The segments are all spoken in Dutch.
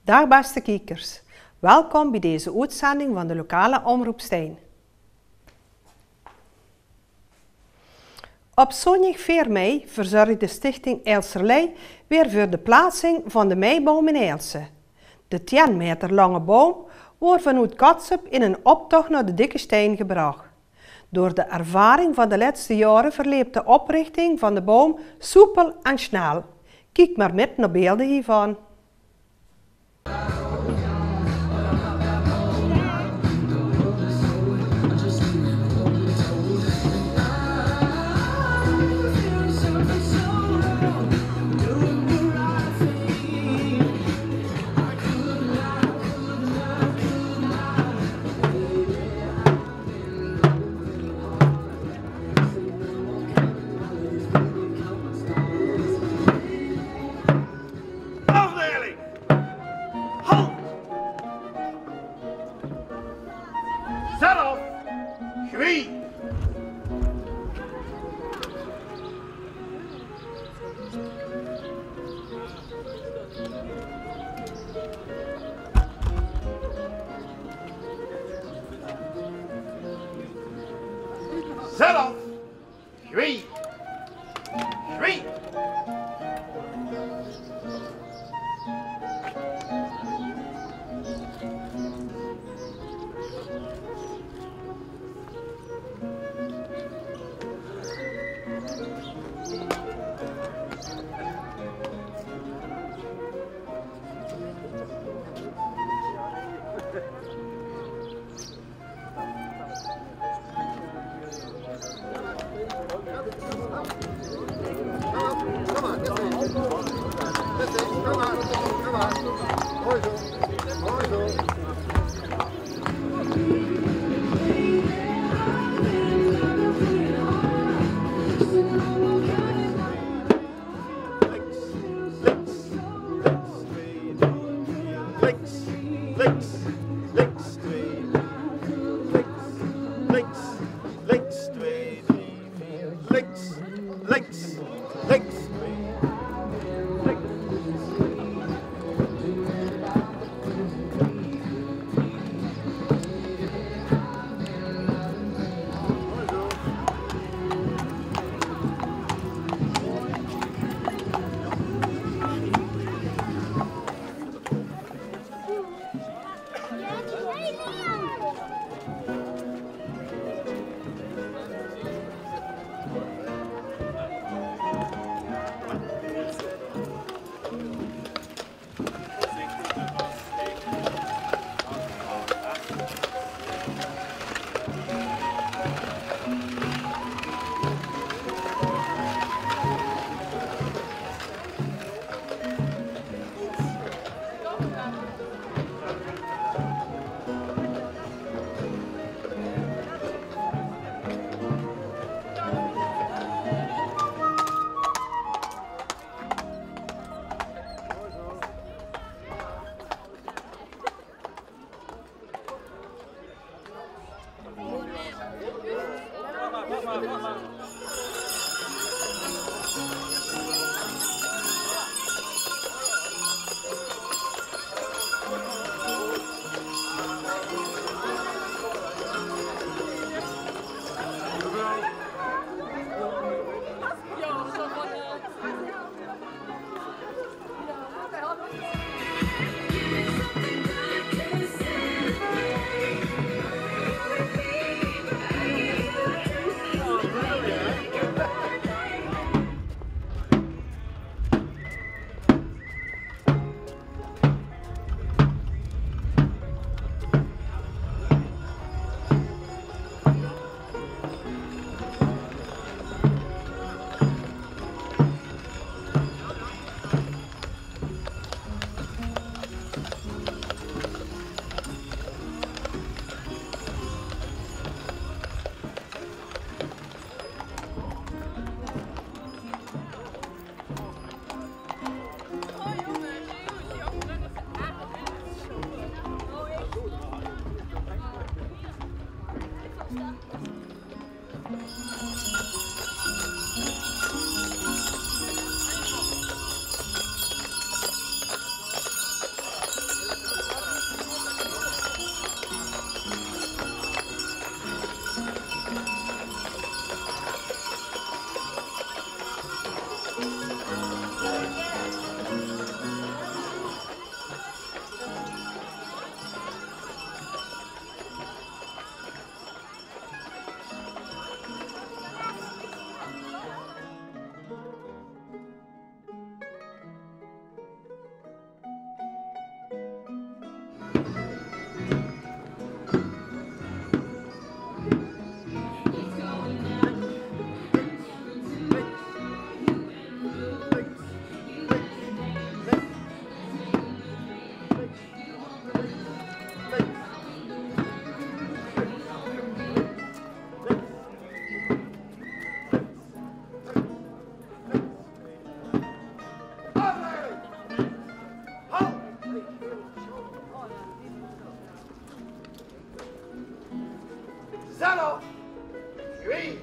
Dag beste kijkers, welkom bij deze uitzending van de lokale Omroep Stein. Op zondag 4 mei verzorgt de stichting Eelserlei weer voor de plaatsing van de meiboom in Eelse. De 10 meter lange boom wordt vanuit Katsep in een optocht naar de Dikke Steen gebracht. Door de ervaring van de laatste jaren verliep de oprichting van de boom soepel en snel. Kijk maar met naar beelden hiervan. Zet op! Gwee! Zet op! Gwee! Gwee! Zet op! Schwee!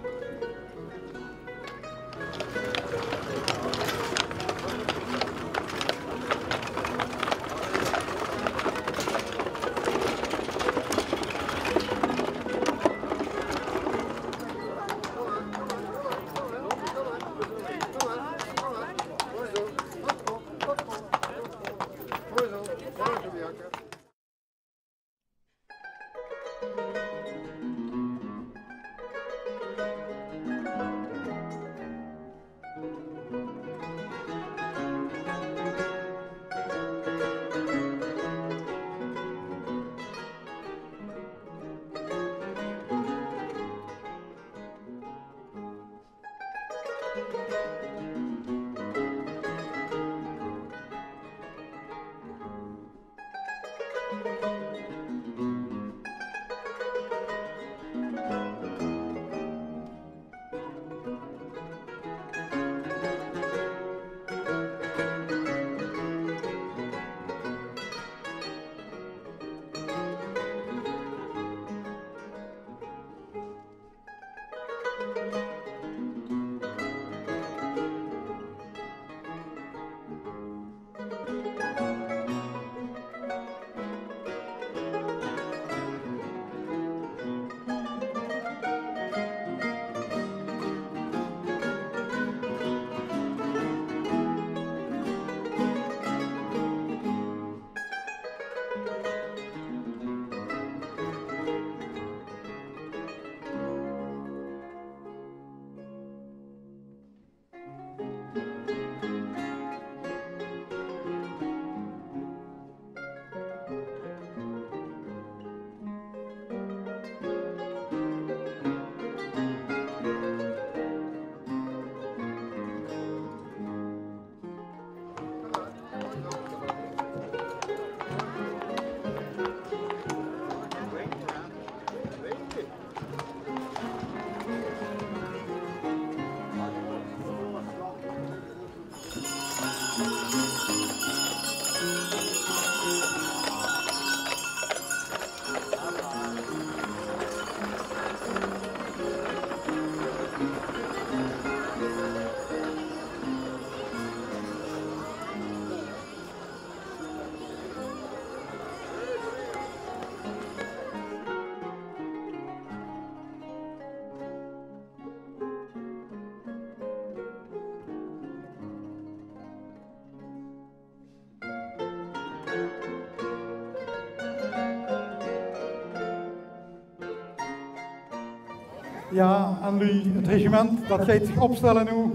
Ja, en nu het regiment dat gaat zich opstellen nu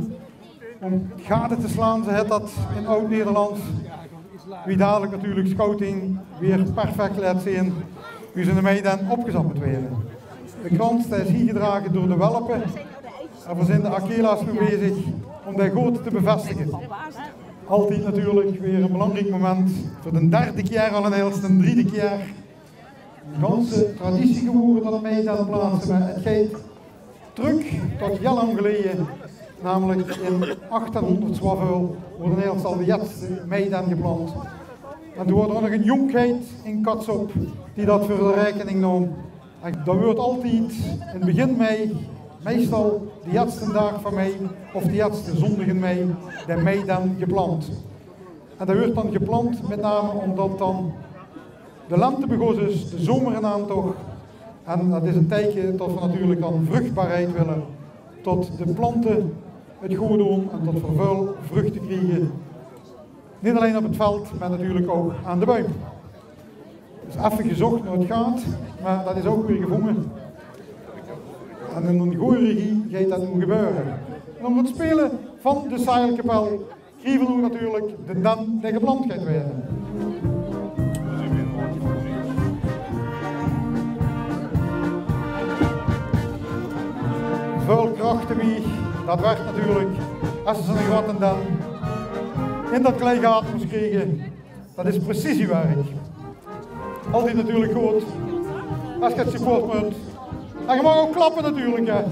om gade te slaan, ze het dat in Oud-Nederlands. Wie dadelijk natuurlijk scouting weer perfect laat zien, wie ze ermee dan opgezet moet worden. De krans is hier gedragen door de welpen en we zijn de Akela's nu bezig om die goed te bevestigen. Altijd natuurlijk weer een belangrijk moment, voor de derde keer al een heel, de derde keer. Een ganse traditie geworden dat mij dan plaatsen, maar het gaat terug tot heel lang geleden, namelijk in 1812 worden heel al de jetste meiden geplant. En toen wordt er nog een jonkheid in Katsop die dat voor de rekening nam. En dat wordt altijd in het begin mei, meestal de jetste dag van mei of de jetste zondag in mei, de meiden geplant. En dat wordt dan geplant met name omdat dan de lente begonnen is, de zomer in aantocht. En dat is een tijdje tot we natuurlijk dan vruchtbaarheid willen, tot de planten het goed doen en tot vervuil vruchten krijgen. Niet alleen op het veld, maar natuurlijk ook aan de boom. Dus even gezocht naar het gaat, maar dat is ook weer gevonden. En in een goede regie gaat dat nu gebeuren. En om het spelen van de Seilkapel krijgen we natuurlijk de dan die geplant gaat werden. veel krachten mee. Dat werd natuurlijk, als ze een gat dan in dat klei gaat moest krijgen. Dat is precisiewerk. Altijd natuurlijk goed. Als je het support bent. En je mag ook klappen natuurlijk. Hè.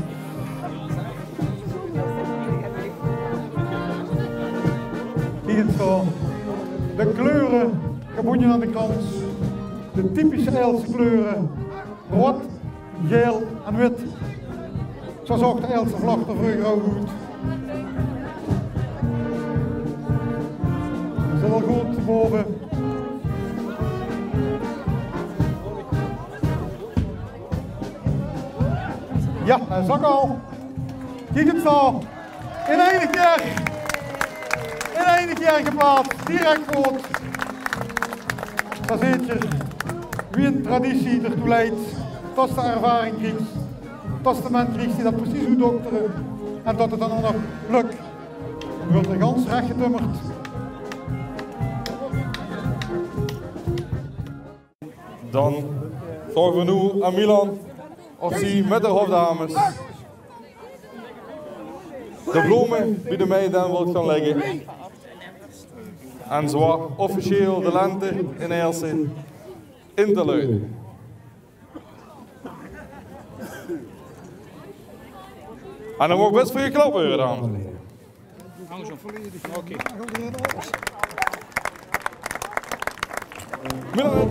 Hier zo. De kleuren, geboenje aan de kant. De typische Eelse kleuren. Rood, geel en wit. Zo zag de Eelse vlag er vroeger ook goed. Zit al goed boven. Ja, dat is ook al. Kijk het zo. In één keer. In één keer geplaatst. Direct goed. Dat weet je. Wie een traditie ertoe leidt. Dat is de ervaring krijgt. Dat is de mens krijgt die dat precies hoe dokteren. En dat het dan ook nog lukt. Dan wordt er gans recht getummerd. Dan vragen we nu aan Milan of hij met de hofdames de bloemen bij de meiden wil gaan leggen. En zo officieel de lente in Eelse in te luiden. En dan moet ik best voor je klappen weer aan. Oké. Milan.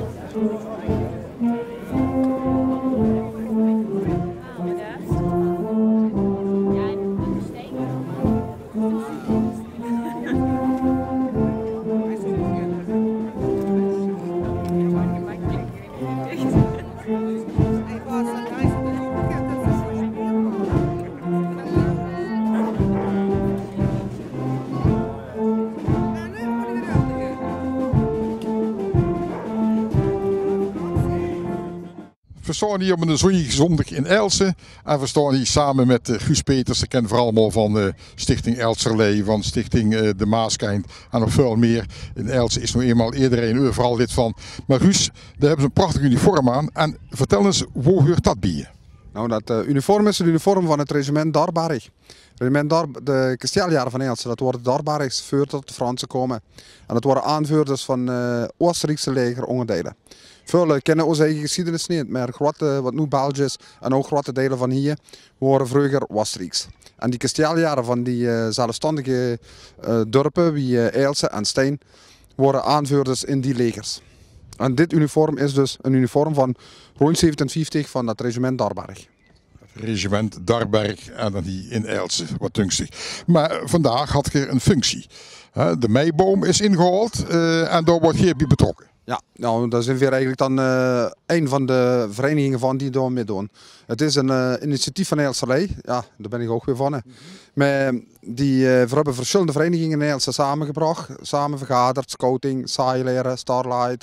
We staan hier op een zonnige zondag in Eelse en we staan hier samen met Guus Peters, ik ken vooral allemaal van Stichting Elserlee, van Stichting De Maaskind en nog veel meer. In Eelse is nog eenmaal iedereen overal lid van. Maar Guus, daar hebben ze een prachtig uniform aan en vertel eens, hoe hoort dat bij je? Nou, dat uniform is het uniform van het regiment Darbarrig. De kasteeljaren van Eelse, dat worden Darbarrigs voor tot de Fransen komen. En dat worden aanvoerders van Oostenrijkse leger onderdelen. Veel kennen onze eigen geschiedenis niet, maar grote, wat nu België is en ook grote delen van hier waren vroeger Oostenrijks. En die kasteeljaren van die zelfstandige dorpen, wie Eelse en Steen, worden aanvoerders in die legers. En dit uniform is dus een uniform van rond 1750 van het regiment Darbarrig. Regiment Darberg en dan die in Eelse, wat dunstig. Maar vandaag had je een functie. De meiboom is ingehaald en daar wordt je bij betrokken. Ja, nou, dat zijn weer eigenlijk dan een van de verenigingen van die daar meedoen. Het is een initiatief van Elserlee, ja, daar ben ik ook weer van. Hè. Maar we hebben verschillende verenigingen in Eelse samengebracht, samen vergaderd, scouting, saaileren, Starlight.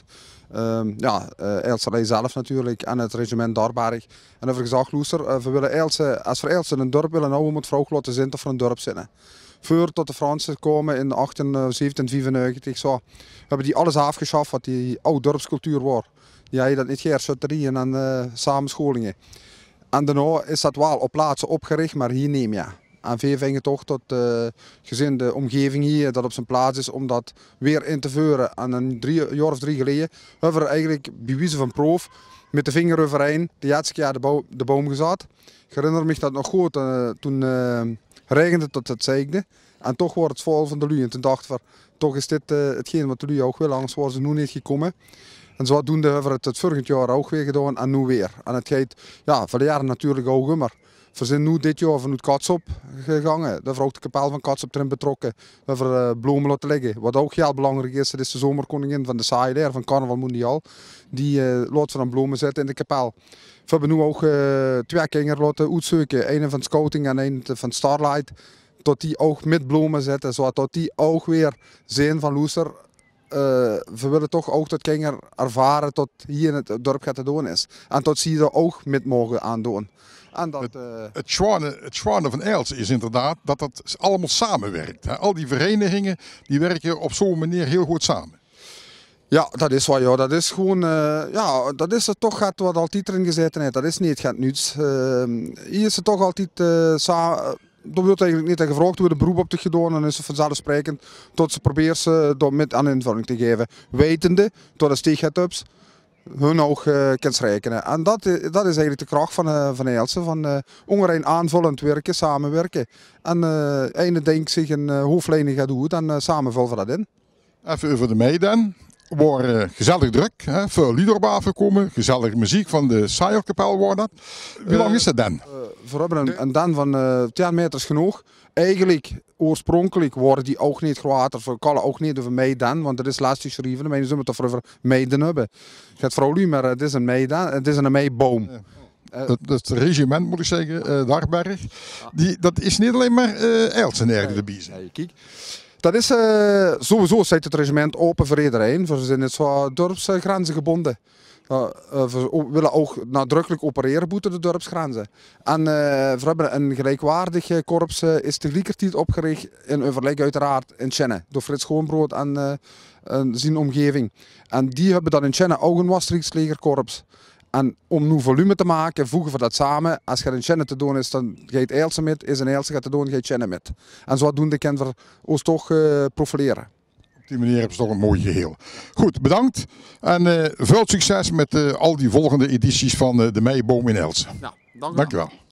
Elserlee zelf natuurlijk en het regiment Darbarrig. En hebben gezegd, Loester, we willen Eelse, als we Eelse een dorp willen houden, moet vrouw laten zitten voor een dorp zitten. Voor tot de Fransen komen in 1795 zo, hebben die alles afgeschaft wat die oude dorpscultuur was. Die hadden dat niet meer sutterieën en samenscholingen. En daarna is dat wel op plaatsen opgericht, maar hier niet meer. En veel vingen toch tot gezien de omgeving hier dat op zijn plaats is om dat weer in te voeren. En een jaar of 3 geleden hebben we eigenlijk bij wijze van proef met de vinger overheen de eerste keer de boom gezet. Ik herinner me dat nog goed, toen regende tot het zeigde. En toch wordt het vol van de lui. En toen dachten we, toch is dit hetgeen wat de lui ook wil, anders waren ze nu niet gekomen. En zodoende hebben we het vorig jaar ook weer gedaan en nu weer. En het gaat, ja, voor de jaren natuurlijk ook, maar we zijn nu dit jaar vanuit Katsop gegaan. Daar hebben we ook de kapel van Katsop erin betrokken. We hebben bloemen laten liggen. Wat ook heel belangrijk is, dat is de zomerkoningin van de Saailer van Carnaval Mondial. Die laten we dan bloemen zetten in de kapel. We hebben nu ook 2 kinderen laten uitzoeken. Een van scouting en een van Starlight. Tot die ook met bloemen zetten, zodat die ook weer zien van Loester. We willen toch ook dat kinderen ervaren tot hier in het dorp gaat te doen is. En tot ze er ook met mogen aan doen. En dat, het schwane van Eelse is inderdaad dat dat allemaal samenwerkt. Hè? Al die verenigingen die werken op zo'n manier heel goed samen. Ja, dat is wat, ja. Dat is gewoon, ja, dat is het toch wat altijd erin gezeten heeft. Dat is niet het niets. Hier is het toch altijd samen. Er wordt eigenlijk niet gevraagd worden beroep op te gedaan, dan is het vanzelfsprekend tot ze proberen ze door met aan invulling te geven. Wetende, door de stichtups, hun ook kunnen rekenen. En dat is eigenlijk de kracht van Eelse, van ongeveer aanvullend werken, samenwerken. En ene denkt zich een hoofdlijning gaat doen, dan samen vullen we dat in. Even over de mei dan. Wordt gezellig druk, hè? Veel liederen afgekomen, gezellige muziek van de Saierkapel wordt dat. Hoe lang is dat dan? We hebben een dan van 10 meters genoeg. Eigenlijk, oorspronkelijk worden die ook niet groter. We kallen ook niet over mei dan, want dat is lastig schrijven. Maar je zullen het over meiden hebben. Het gaat vrouwelijk, maar het is een mei dan. Het is een meiboom. Het regiment, moet ik zeggen, Darberg, dat is niet alleen maar Eelse nergens erbij zijn. Kijk. Dat is sowieso staat het regiment open voor iedereen. We zijn net zo dorpsgrenzen gebonden. We willen ook nadrukkelijk opereren buiten de dorpsgrenzen. En we hebben een gelijkwaardig korps is tegelijkertijd opgericht in overleg uiteraard in Tjenne. Door Frits Schoonbrood en zijn omgeving. En die hebben dan in Tjenne ook een Maastrichts-legerkorps. En om nu volume te maken, voegen we dat samen. Als je in Tjenne te doen is, dan gaat Eelse met. Is een Eelse gaat te doen, gaat Tjenne met. En zodoende kunnen we ons toch profileren. Op die manier hebben ze toch een mooi geheel. Goed, bedankt. En veel succes met al die volgende edities van de Meiboom in Eelse. Ja, dank u wel. Dank je wel.